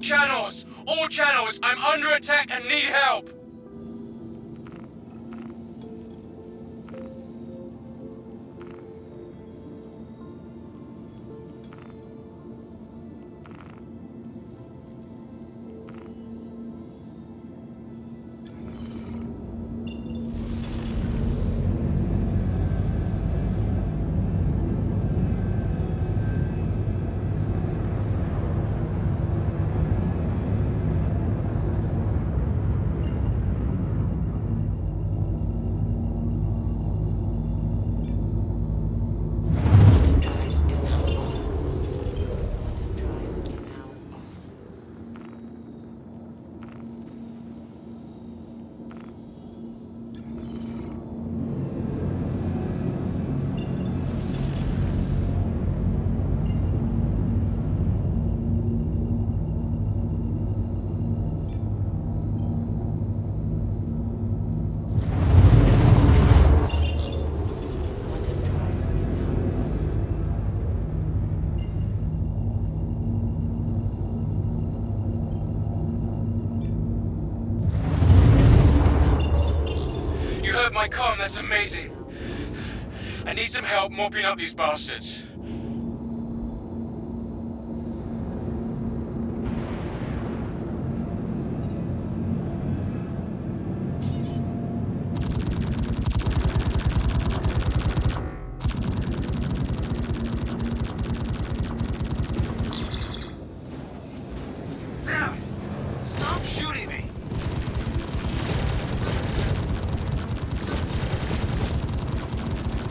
channels! All channels! I'm under attack and need help! You heard my comm, that's amazing. I need some help mopping up these bastards. Stop shooting me!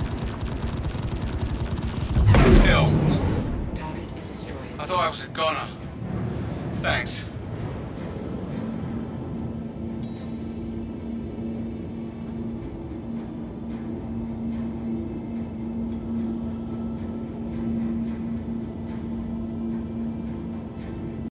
I thought I was a goner.